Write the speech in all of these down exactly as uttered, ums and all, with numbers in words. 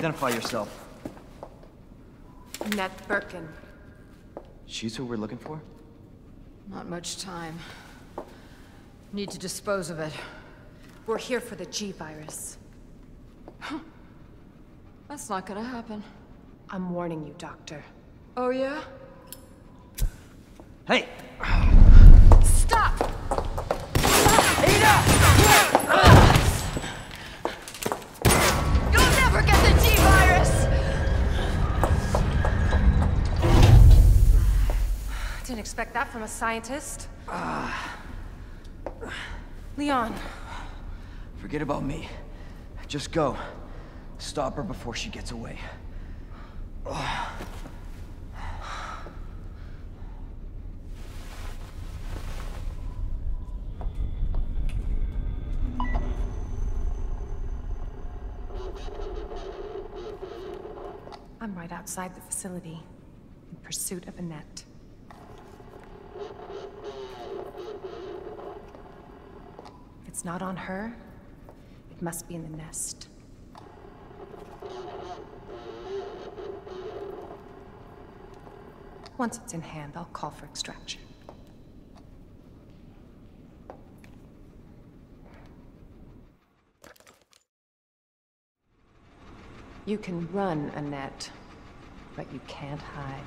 Identify yourself. Annette Birkin. She's who we're looking for? Not much time. Need to dispose of it. We're here for the G-Virus. That's not gonna happen. I'm warning you, Doctor. Oh, yeah? Hey! Stop! Ada! You'll never get the G-Virus! Didn't expect that from a scientist. Uh, Leon. Forget about me. Just go. Stop her before she gets away. Ugh. I'm right outside the facility, in pursuit of Annette. If it's not on her, it must be in the nest. Once it's in hand, I'll call for extraction. You can run, Annette, but you can't hide.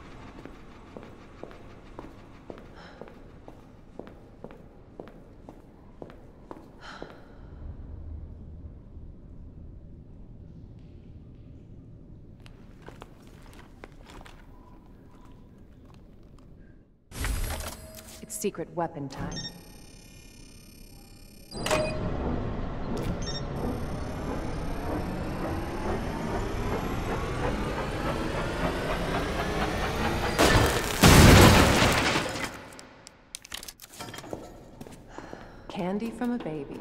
It's secret weapon time. Candy from a baby.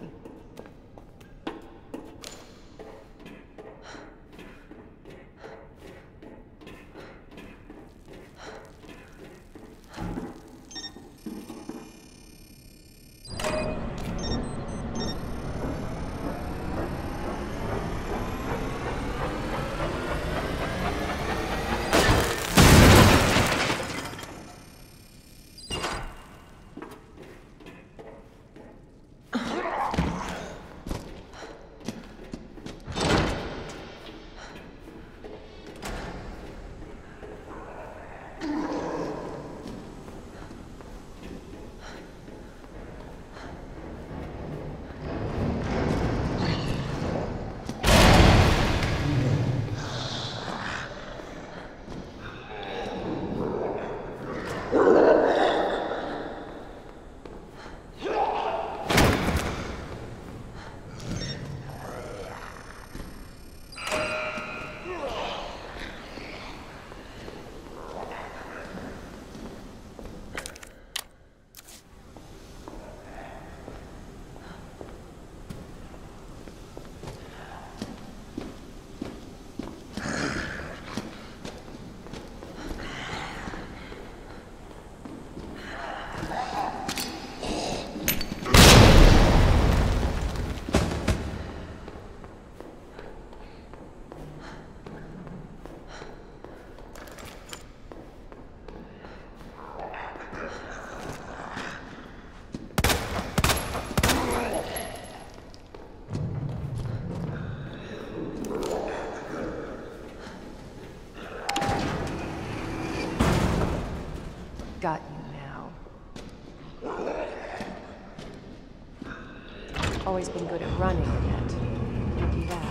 Got you now. Always been good at running, Annette. Do that.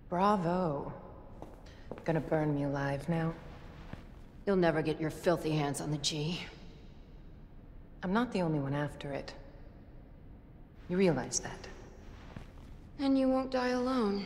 Bravo. Gonna burn me alive now? You'll never get your filthy hands on the G. I'm not the only one after it. You realize that? And you won't die alone.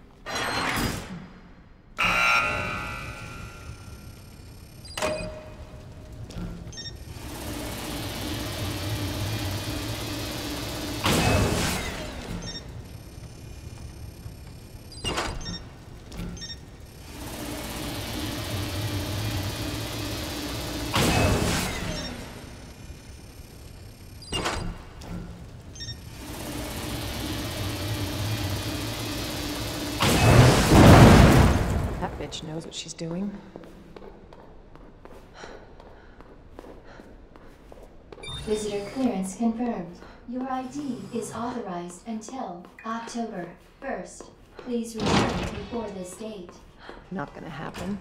That bitch knows what she's doing. Visitor clearance confirmed. Your I D is authorized until October first. Please return before this date. Not gonna happen.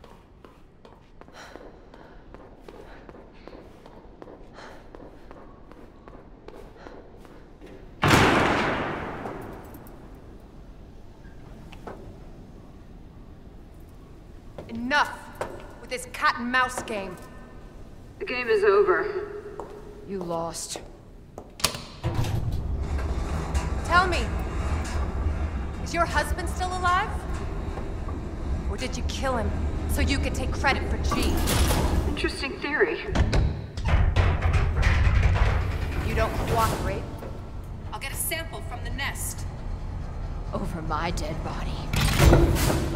Enough with this cat and mouse game. The game is over. You lost. Tell me, is your husband still alive? Or did you kill him so you could take credit for G? Interesting theory. You don't cooperate, I'll get a sample from the nest. Over my dead body.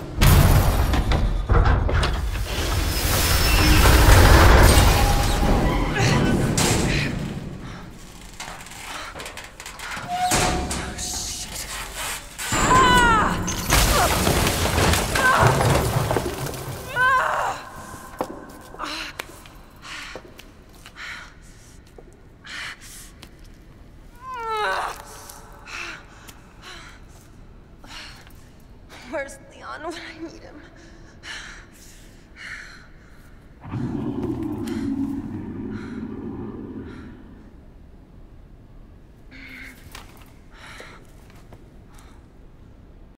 Where's Leon when I need him?